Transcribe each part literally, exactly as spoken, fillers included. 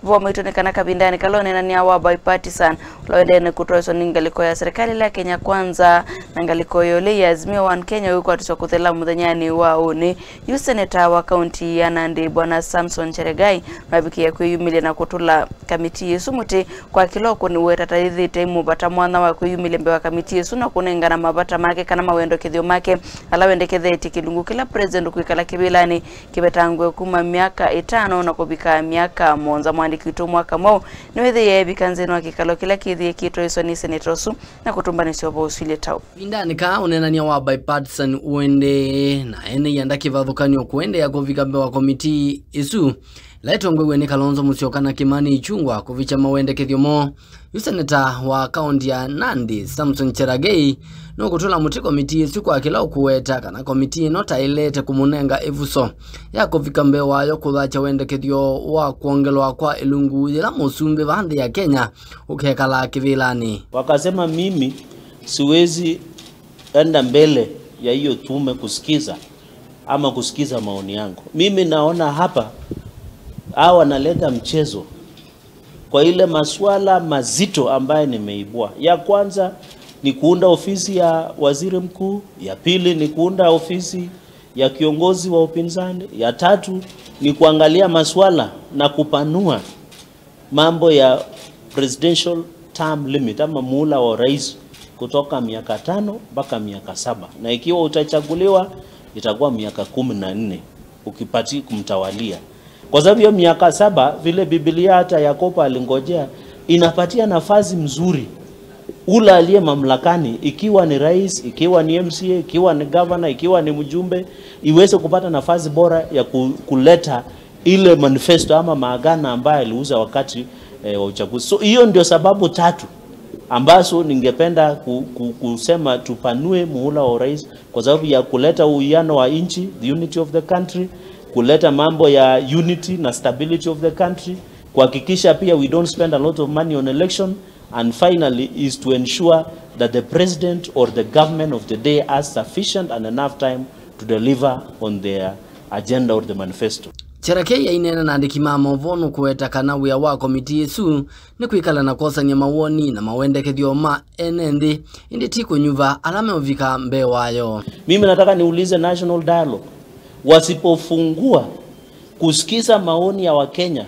Voma itonekana Kavindani kaloneenany'a wa Bipartisan uedee nikutula ningaliko ya serikali la Kenya kwanza na ngaliko yole ya Azimio One Kenya yuko atusokuthela muthenyani wa uni yu Seneta wa kaunti ya Nandi bwana Samson Cheragei mabikia kuyumile na kutula kamiti yesu muti kwa kiloko ni wetatithite mubata mwana wa kuyumile mbe wa kamiti yesu na kunenga na mabata make kana mawendekethyo make ala wendeketheti kilungu kila president kuikala kivilani kibetangwe kuma miaka itano na kuvika miaka monza mwandiki mwaka mo niwethe bikanzeno akikalo kila kithie kitwa iso ni senetosu na kutumbanisha bosi Iletee. Kavindani ka uneenany'a wa Bipartisan uedee na ene Ianda kivathukany'o kuedeea kuvika mbee wa Comitte isu la itongoew'e ni kalonzo musyoka na kimani ichungwa kuvika mawendekethyo mo yu Seneta wa kaunti ya Nandi Samson Cherargei no kutula muti Comitte isu kwa kila Kweta kana Comitte ino ta Iletee Kumunenga evuso ya kuvika mbee wayo kuthacha wendekethyo wa kuongelwa kwa ilungu ila musumbi vandi ya Kenya ukekala kivilani. Wakasema mimi siwezi enda mbele ya hiyo tume kusikiza ama kusikiza maoni yangu. Mimi naona hapa hao wanaleta mchezo kwa ile masuala mazito ambaye nimeibua. Ya kwanza ni kuunda ofisi ya waziri mkuu, ya pili ni kuunda ofisi ya kiongozi wa upinzani, ya tatu ni kuangalia masuala na kupanua mambo ya presidential term limit ama muhula wa rais kutoka miaka tano mpaka miaka saba, na ikiwa utachaguliwa itakuwa miaka kumi na nne ukipati kumtawalia. Kwa sababu hiyo miaka saba vile Biblia hata Yakobo alingojea inapatia nafasi mzuri ula aliye mamlakani, ikiwa ni rais, ikiwa ni M C A, ikiwa ni governor, ikiwa ni mjumbe, iweze kupata nafasi bora ya kuleta ile manifesto ama maagano ambayo aliuza wakati e, wa uchaguzi. So hiyo ndio sababu tatu ambazo ningependa ku, ku, kusema tupanue muhula wa rais, kwa sababu ya kuleta uwiano wa nchi, the unity of the country, kuleta mambo ya unity na stability of the country, kuhakikisha pia we don't spend a lot of money on election, and finally is to ensure that the president or the government of the day has sufficient and enough time to deliver on their agenda or the manifesto. Cherargei ya inena Nandi kimamo vonu Kweta kana wia wa Comitte isu ni kuikala na kosanya mawoni na mawendekethyo ma enendi indi tiko nyuva alame uvika mbee wayo. Mimi nataka niulize national dialogue, wasipofungua kusikiza maoni ya Wakenya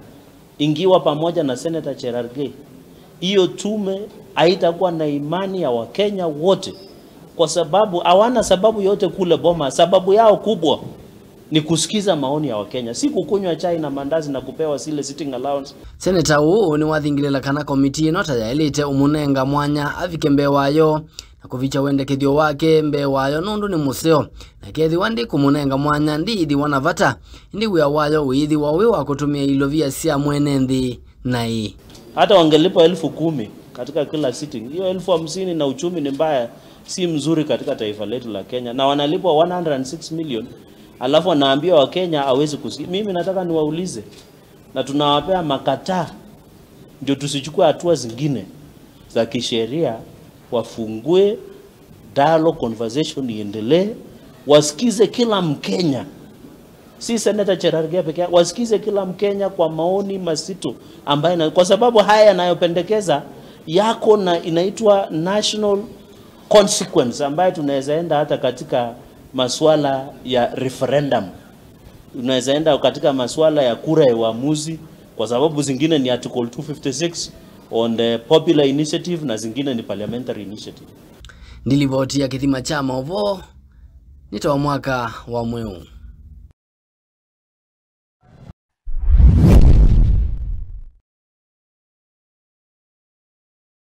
ingiwa pamoja na Senator Cherargei, hiyo tume haitakuwa na imani ya Wakenya wote, kwa sababu hawana sababu yote kule bomas. Sababu yao kubwa ni kusikiza maoni ya Wakenya, si kukunywa chai na mandazi na kupewa sile sitting allowance. Seneta huu ni wathingilela kana Comitte ino ta ya Iletee Mumenga Mwanya avike mbee wayo na kuvicha wendekethyo wake mbee wayo nundu ni museo na kethi wandi Kumunenga Mwanya ndithi wanavata ndi wia wayo withi wawe wa kutumia ilovia sia mwenendi nai. Hata wangelipa elfu kumi katika kila sitting, hiyo elfu hamsini na uchumi ni mbaya, si mzuri katika taifa letu la Kenya, na wanalipwa one hundred six million alafu wanaambia Wakenya hawezi kusikia. Mimi nataka niwaulize, na tunawapea makataa ndio tusichukue hatua zingine za kisheria, wafungue dialogue conversation iendelee, wasikize kila Mkenya, si Senator Cherargei peke yake, wasikize kila Mkenya kwa maoni mazito ambayo, kwa sababu haya yanayopendekeza yako na inaitwa national consequence ambayo tunaweza enda hata katika masuala ya referendum, unaweza enda katika masuala ya kura ya uamuzi, kwa sababu zingine ni article two fifty-six on the popular initiative na zingine ni parliamentary initiative. Nilivoti ya kithima cha maovo nitoa mwaka wa mweu.